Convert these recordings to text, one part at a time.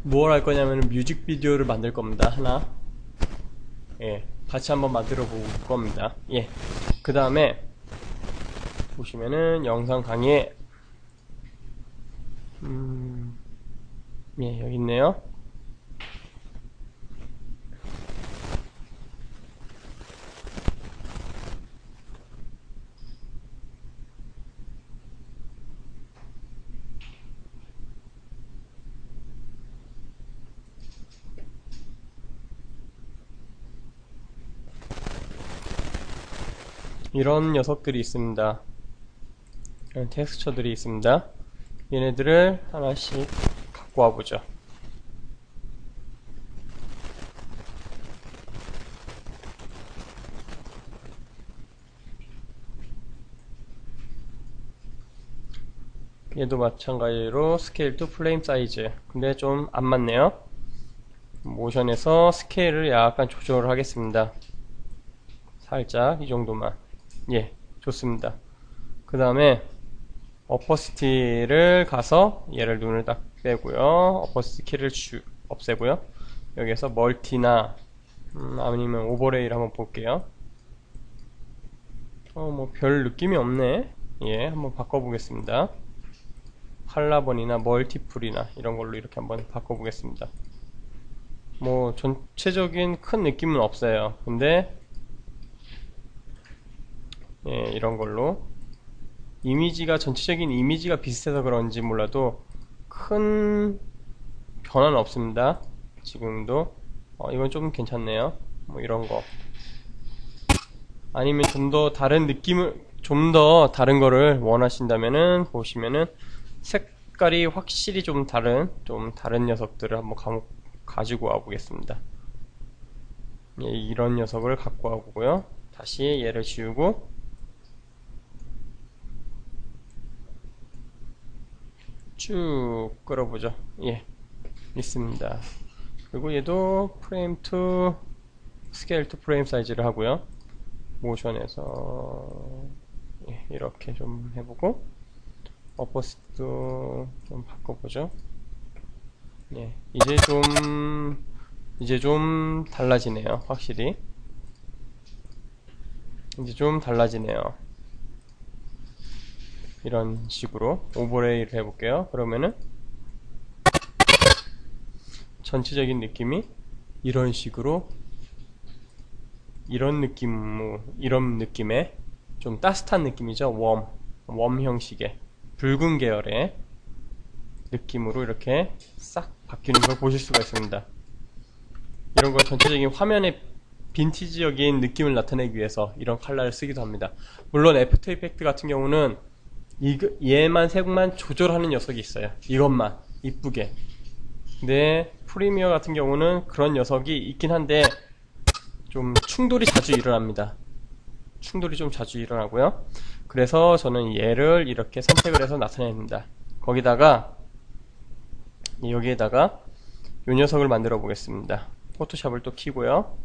뭘 할 거냐면 뮤직비디오를 만들 겁니다. 하나. 예. 같이 한번 만들어 볼 겁니다. 예. 그 다음에 보시면은 영상 강의에 예, 여기 있네요. 이런 녀석들이 있습니다. 이런 텍스처들이 있습니다. 얘네들을 하나씩 갖고 와보죠. 얘도 마찬가지로 스케일 투 프레임 사이즈. 근데 좀 안 맞네요. 모션에서 스케일을 약간 조절을 하겠습니다. 살짝 이 정도만. 예, 좋습니다. 그 다음에 어퍼시티를 가서 얘를 눈을 딱 빼고요. 어퍼시티 키를 없애고요. 여기에서 멀티나 아니면 오버레이를 한번 볼게요. 뭐 별 느낌이 없네. 예, 한번 바꿔보겠습니다. 칼라번이나 멀티플이나 이런 걸로 이렇게 한번 바꿔보겠습니다. 뭐 전체적인 큰 느낌은 없어요. 근데 예, 이런 걸로 이미지가 전체적인 이미지가 비슷해서 그런지 몰라도 큰 변화는 없습니다. 지금도 이건 좀 괜찮네요. 뭐 이런 거 아니면 좀 더 다른 느낌을 좀 더 다른 거를 원하신다면은 보시면은 색깔이 확실히 좀 다른 녀석들을 한번 가지고 와 보겠습니다. 예, 이런 녀석을 갖고 와 보고요. 다시 얘를 지우고 쭉 끌어보죠. 예, 있습니다. 그리고 얘도 프레임 투 스케일 투 프레임 사이즈를 하고요. 모션에서 예, 이렇게 좀 해보고 어퍼스도 좀 바꿔보죠. 예, 이제 좀 달라지네요. 확실히 이제 좀 달라지네요. 이런 식으로 오버레이를 해볼게요. 그러면은 전체적인 느낌이 이런 식으로 이런 느낌의 좀 따뜻한 느낌이죠. 웜 형식의 붉은 계열의 느낌으로 이렇게 싹 바뀌는 걸 보실 수가 있습니다. 이런 걸 전체적인 화면의 빈티지적인 느낌을 나타내기 위해서 이런 컬러를 쓰기도 합니다. 물론 애프터 이펙트 같은 경우는 얘만 색만 조절하는 녀석이 있어요. 이것만 이쁘게. 근데 프리미어 같은 경우는 그런 녀석이 있긴 한데 좀 충돌이 자주 일어납니다. 충돌이 좀 자주 일어나고요. 그래서 저는 얘를 이렇게 선택을 해서 나타냅니다. 거기다가 여기에다가 이 녀석을 만들어 보겠습니다. 포토샵을 또 키고요.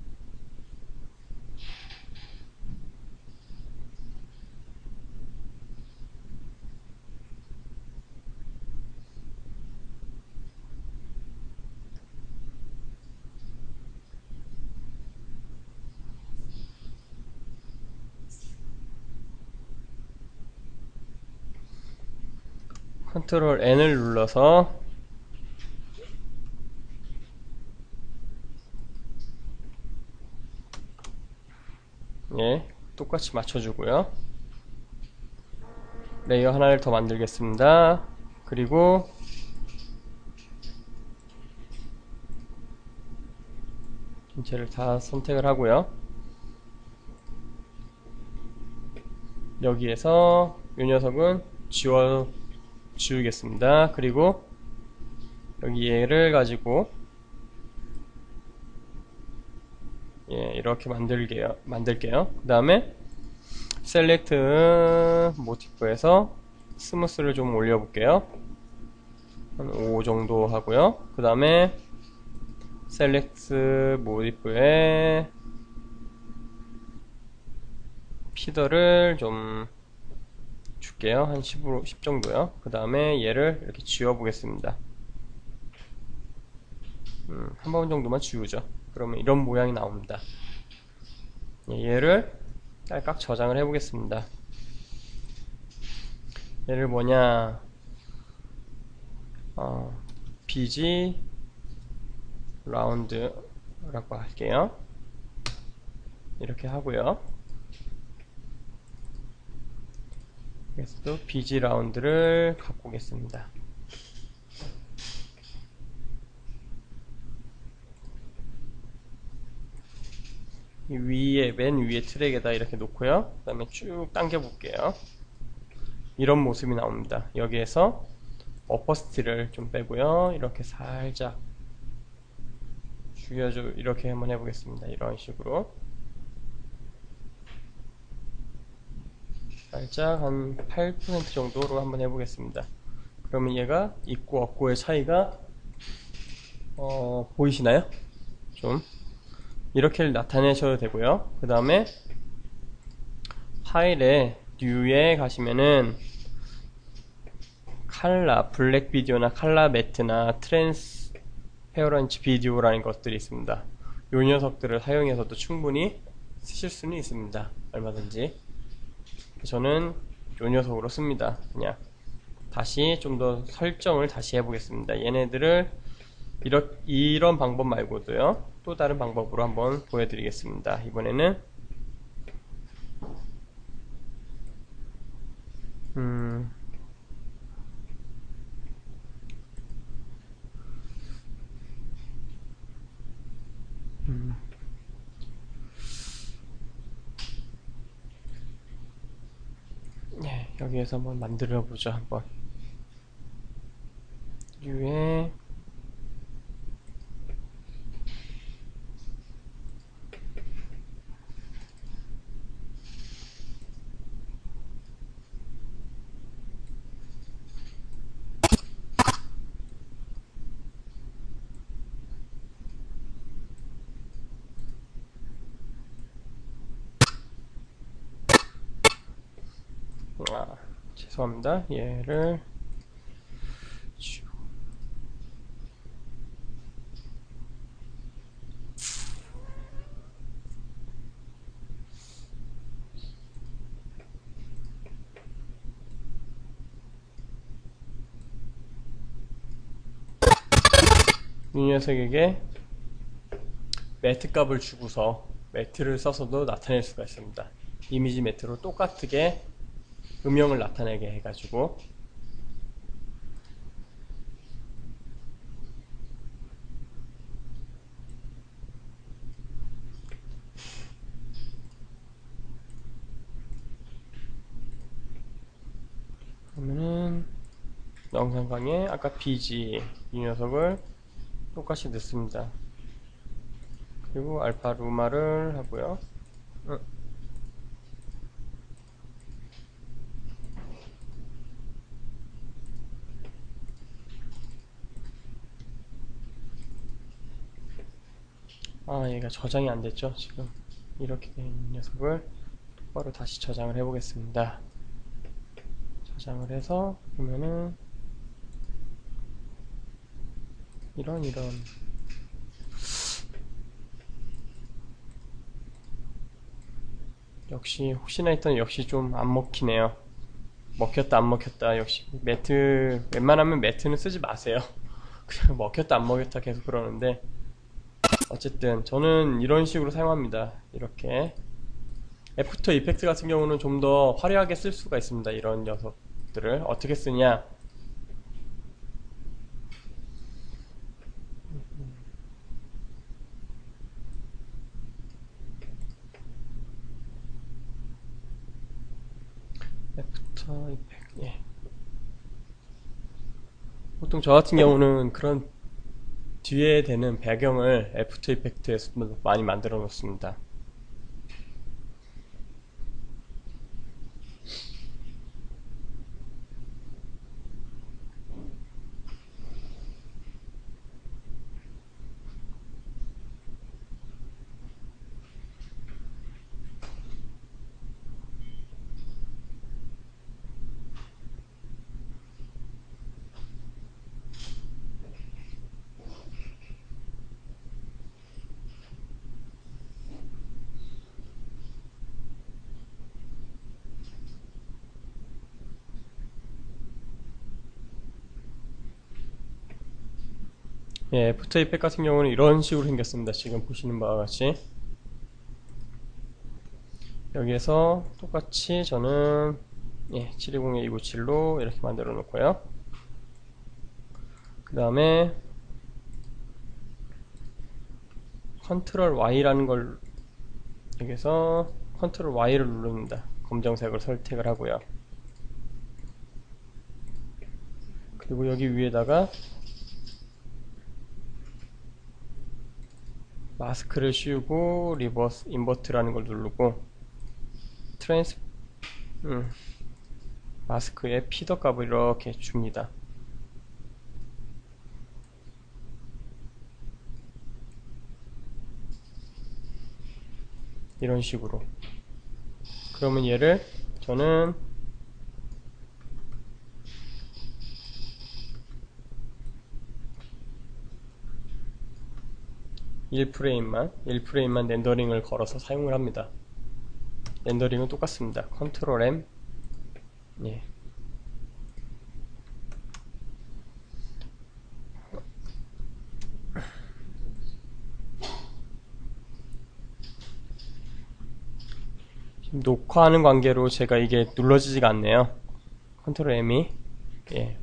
컨트롤 N을 눌러서 예, 똑같이 맞춰주고요. 레이어 하나를 더 만들겠습니다. 그리고 전체를 다 선택을 하고요. 여기에서 이 녀석은 지우겠습니다. 그리고 여기 얘를 가지고 예, 이렇게 만들게요. 그 다음에 셀렉트 모티프에서 스무스를 좀 올려볼게요. 한 5 정도 하고요. 그 다음에 셀렉트 모티프에 피더를 좀 줄게요. 한 10 정도요. 그 다음에 얘를 이렇게 지워보겠습니다. 한 번 정도만 지우죠. 그러면 이런 모양이 나옵니다. 얘를 딸깍 저장을 해 보겠습니다. 얘를 뭐냐, BG 라운드라고 할게요. 이렇게 하고요. 그래서 또 BG 라운드를 갖고 오겠습니다. 맨 위에 트랙에다 이렇게 놓고요. 그 다음에 쭉 당겨 볼게요. 이런 모습이 나옵니다. 여기에서 어퍼스티를 좀 빼고요. 이렇게 살짝 죽여줘. 이렇게 한번 해보겠습니다. 이런 식으로 살짝 한 8% 정도로 한번 해보겠습니다. 그러면 얘가 있고 없고의 차이가 보이시나요? 좀 이렇게 나타내셔도 되고요. 그 다음에 파일에 뉴에 가시면은 칼라, 블랙 비디오나 칼라 매트나 트랜스페어런치 비디오라는 것들이 있습니다. 이 녀석들을 사용해서도 충분히 쓰실 수는 있습니다. 얼마든지. 저는 이 녀석으로 씁니다. 그냥 다시 좀 더 설정을 다시 해보겠습니다. 얘네들을 이런 방법 말고도요, 또 다른 방법으로 한번 보여드리겠습니다. 이번에는 네, 여기에서 한번 만들어 보죠. 한번 뉴에 죄송합니다. 얘를 이 녀석에게 매트 값을 주고서 매트를 써서도 나타낼 수가 있습니다. 이미지 매트로 똑같게 음영을 나타내게 해가지고 그러면은 영상 강의 아까 BG 이 녀석을 똑같이 넣습니다. 그리고 알파 루마를 하고요. 얘가 저장이 안 됐죠. 지금 이렇게 된 녀석을 똑바로 다시 저장을 해 보겠습니다. 저장을 해서 보면은 이런 역시 혹시나 했더니 역시 좀 안 먹히네요. 먹혔다 안 먹혔다. 역시 매트, 웬만하면 매트는 쓰지 마세요. 그냥 먹혔다 안 먹혔다 계속 그러는데, 어쨌든 저는 이런 식으로 사용합니다. 이렇게 애프터 이펙트 같은 경우는 좀 더 화려하게 쓸 수가 있습니다. 이런 녀석들을 어떻게 쓰냐, 애프터 이펙트, 예. 보통 저 같은 경우는 그런 뒤에 되는 배경을 애프터 이펙트에서 많이 만들어 놓습니다. 예, 애프터 이펙 같은 경우는 이런 식으로 생겼습니다. 지금 보시는 바와 같이. 여기에서 똑같이 저는 720-297로 이렇게 만들어 놓고요. 그 다음에 컨트롤 Y라는 걸 여기서 컨트롤 Y를 누릅니다. 검정색을 선택을 하고요. 그리고 여기 위에다가 마스크를 씌우고 리버스 인버트라는 걸 누르고 마스크의 피더 값을 이렇게 줍니다. 이런 식으로. 그러면 얘를 저는 일 프레임만 렌더링을 걸어서 사용을 합니다. 렌더링은 똑같습니다. 컨트롤 M. 예. 지금 녹화하는 관계로 제가 이게 눌러지지가 않네요. 컨트롤 M이. 예.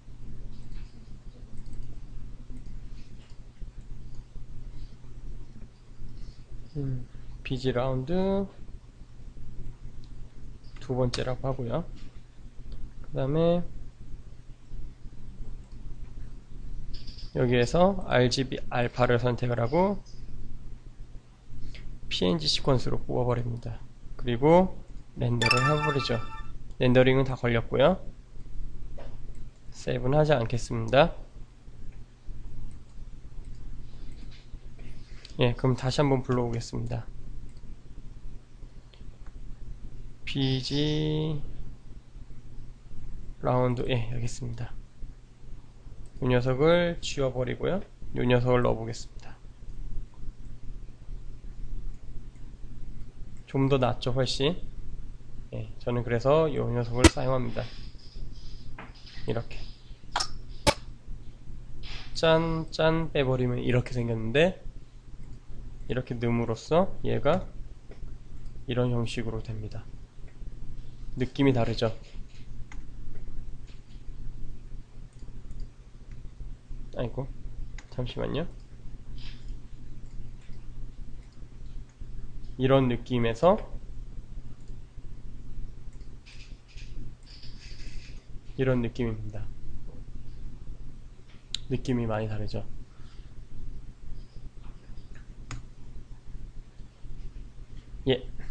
비지 라운드 두 번째라고 하고요. 그 다음에 여기에서 RGB 알파를 선택을 하고 PNG 시퀀스로 뽑아버립니다. 그리고 렌더를 해버리죠. 렌더링은 다 걸렸고요. 세이브는 하지 않겠습니다. 예, 그럼 다시 한번 불러오겠습니다. BG 라운드, 예, 여기 있습니다. 이 녀석을 지워버리고요. 이 녀석을 넣어보겠습니다. 좀 더 낫죠, 훨씬. 예, 저는 그래서 이 녀석을 사용합니다. 이렇게. 짠 빼버리면 이렇게 생겼는데, 이렇게 넣음으로써 얘가 이런 형식으로 됩니다. 느낌이 다르죠? 아이고, 잠시만요. 이런 느낌에서 이런 느낌입니다. 느낌이 많이 다르죠? 예.